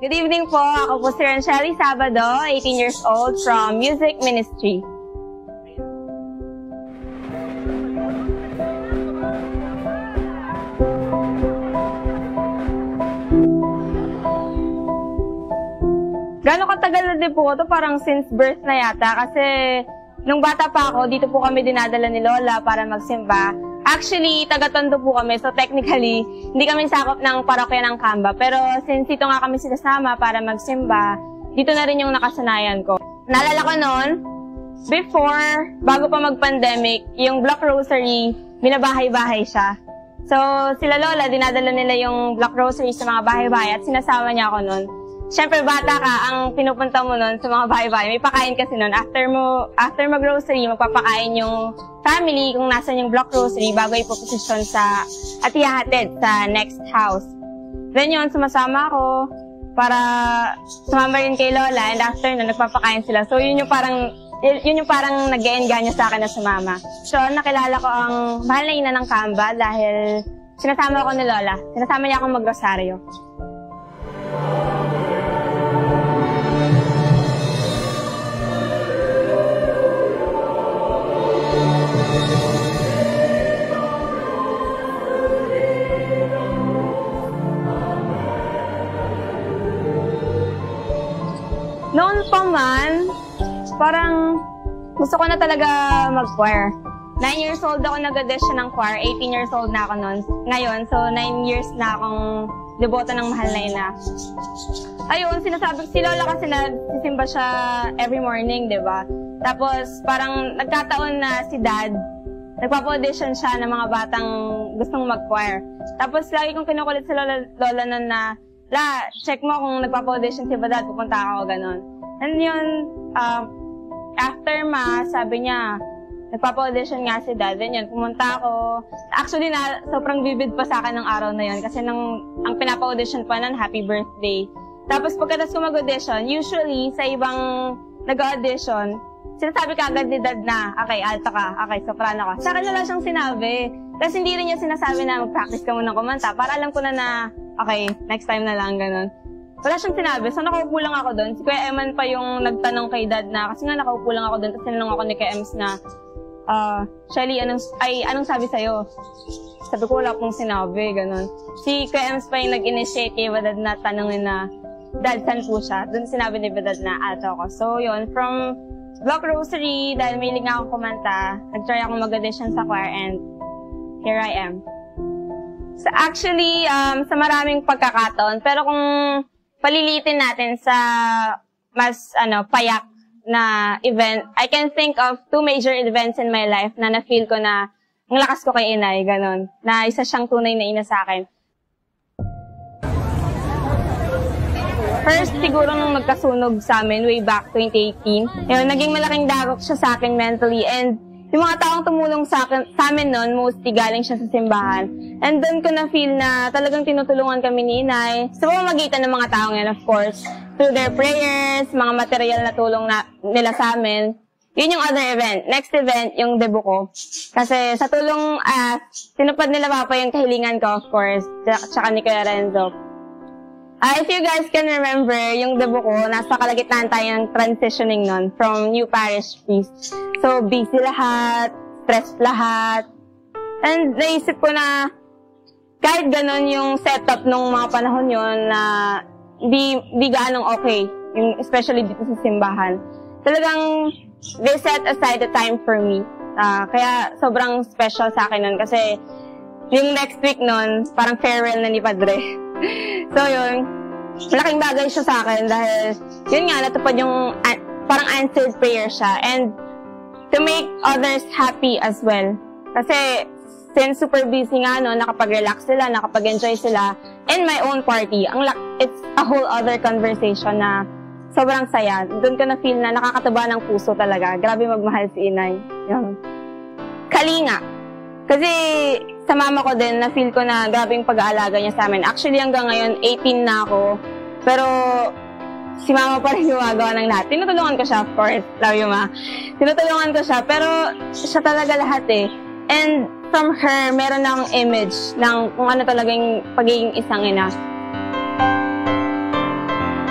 Good evening po. Ako po si Ranchely Sabado, 18 years old from Music Ministry. Gano'ng katagal na din po ito? Parang since birth na yata. Kasi nung bata pa ako, dito po kami dinadala ni Lola para magsimba. Actually, taga-Tondo po kami. So technically, hindi kami sakop ng parokya ng Kamba. Pero since dito nga kami sinasama para magsimba, dito na rin yung nakasanayan ko. Naalala ko noon, before, bago pa mag-pandemic, yung Block Rosary, binabahay-bahay siya. So sila Lola, dinadala nila yung Block Rosary sa mga bahay-bahay at sinasama niya ako noon. Siyempre, bata ka, ang pinupunta mo nun sa mga bahay-bahay, may pakain kasi nun. After mag-grocery, magpapakain yung family kung nasan yung block grocery bago ipoposisyon sa, at ihahatid sa next house. Then yun, sumasama ako para sumama rin kay Lola, and after nun, nagpapakain sila. So yun yung parang nag-e-engganyo sa akin na sumama. So, nakilala ko ang mahal na ina ng Kamba dahil sinasama ako ni Lola. Sinasama niya akong mag-rosaryo. Noon pa man, parang gusto ko na talaga mag-choir. 9 years old ako nag-audition ng choir, 18 years old na ako noon. Ngayon, so 9 years na akong deboto ng mahal na ina. Ayun, sinasabi si Lola kasi nagsisimba siya every morning, di ba? Tapos parang nagkataon na si Dad, nagpapa-audition siya ng mga batang gustong mag-choir. Tapos lagi kong kinukulit si Lola noon na, La, check mo kung nagpapa-audition si Badad, pupunta ako, ganon. And yun, after sabi niya, nagpapa-audition nga si Dad. Then yun, pumunta ako. Actually, sobrang vivid pa sa akin ng araw na yun. Kasi ang pinapa-audition pa nun, happy birthday. Tapos pagkatapos ko mag-audition, usually, sa ibang nag-audition, sinasabi ka agad ni Dad na, okay, alto ka, okay, soprano ka. Sa akin wala siyang sinabi. Kasi hindi rin niya sinasabi na mag-practice ka muna kumanta. Para alam ko na okay, next time na lang, ganun. Wala siyang sinabi. So, nakaupo lang ako doon. Si Kuya Eman pa yung nagtanong kay Dad na, kasi nga nakaupo lang ako doon, tapos tinanong ako ni Kuya Ems na, Shelly, anong sabi sa'yo? Sabi ko, wala pong sinabi, ganun. Si Kuya Ems pa yung nag-initiate kay Badad na tanongin na, Dad, saan po siya? Doon sinabi ni Badad na, alto ako. So, yun, from Block Rosary, dahil may nga akong kumanta, nag-try ako mag-audition sa choir, and here I am. So actually, sa maraming pagkakataon, pero kung palilitin natin sa mas payak na event, I can think of 2 major events in my life na na-feel ko na ang lakas ko kay inay, ganun. Na isa siyang tunay na ina sa akin. First, siguro nung magkasunog sa amin way back 2018, yun, naging malaking dagok siya sa akin mentally, and yung mga taong tumulong sa amin noon, mostly galing siya sa simbahan. And doon ko na-feel na talagang tinutulungan kami ni inay. Sa pamamagitan ng mga taong yan, of course. Through their prayers, mga material na tulong nila sa amin. Yun yung other event. Next event, yung debut ko. Kasi sa tulong, tinupad nila Papa yung kahilingan ko, of course. Tsaka ni Kuya Renzo. If you guys can remember, yung debut ko, nasa kalagitnaan tayo ng transitioning nun from new parish priest. So, busy lahat, stressed lahat. And naisip ko na kahit ganon yung setup nung mga panahon yun na di gaanong okay, yung, especially dito sa simbahan. Talagang they set aside the time for me. Kaya sobrang special sa akin nun kasi yung next week nun, parang farewell na ni Padre. So yun, malaking bagay siya sa akin dahil yun nga, natupad yung parang answered prayer siya, and to make others happy as well. Kasi since super busy nga, nakapag-relax sila, nakapag-enjoy sila, and my own party, it's a whole other conversation na sobrang saya. Doon ko na-feel na nakakataba ng puso talaga. Grabe magmahal si inay. Yun. Kalinga. Kasi sa mama ko din, na-feel ko na grabe yung pag-aalaga niya sa amin. Actually, hanggang ngayon, 18 na ako. Pero si mama pa rin gumagawa ng lahat. Tinutulungan ko siya, of course. Love you, ma. Tinutulungan ko siya, pero siya talaga lahat eh. And from her, meron na akong image ng kung ano talaga yung pagiging isang ina.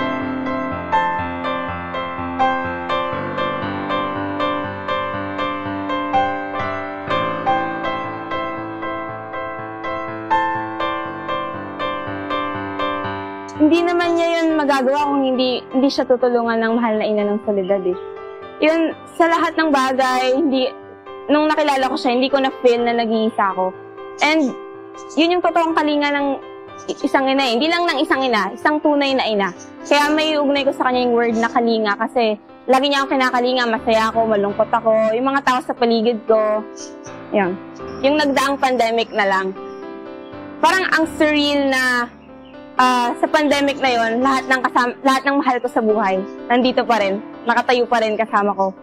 hindi naman niya yun magagawa kung hindi siya tutulungan ng mahal na ina ng Soledad eh. Yun, sa lahat ng bagay, nung nakilala ko siya, hindi ko na-feel na nag-iisa ako. And, yun yung totoong kalinga ng isang ina eh. Hindi lang ng isang ina, isang tunay na ina. Kaya may ugnay ko sa kanya yung word na kalinga kasi lagi niya akong kinakalinga, masaya ako, malungkot ako, yung mga tao sa paligid ko. Yun. Yung nagdaang pandemic na lang. Parang ang surreal na sa pandemic na yon, lahat ng mahal ko sa buhay nandito pa rin, nakatayo pa rin kasama ko.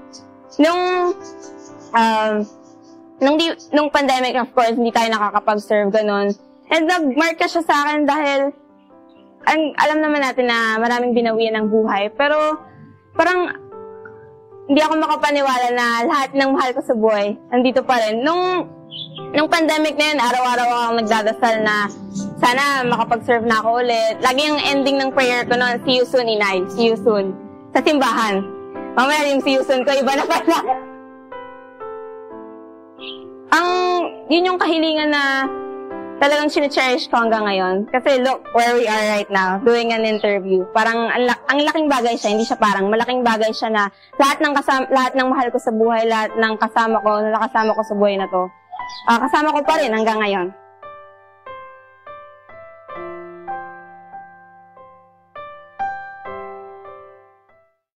Nung pandemic, of course, hindi tayo nakakapag-serve ganun. And nag-mark ka siya sa akin dahil alam naman natin na maraming binawian ng buhay. Pero parang hindi ako makapaniwala na lahat ng mahal ko sa buhay nandito pa rin. Nung pandemic na yun, araw-araw akong nagdadasal na sana makapag-serve na ako ulit. Lagi yung ending ng prayer ko noon, see you soon, Inay. See you soon. Sa simbahan. Mamaya yung see you soon ko, iba na pala. Yun yung kahilingan na talagang chine-cherish ko hanggang ngayon. Kasi look where we are right now, doing an interview. Parang ang laking bagay siya, hindi siya parang, malaking bagay siya na lahat ng mahal ko sa buhay, lahat ng kasama ko, nakasama ko sa buhay na to, kasama ko pa rin hanggang ngayon.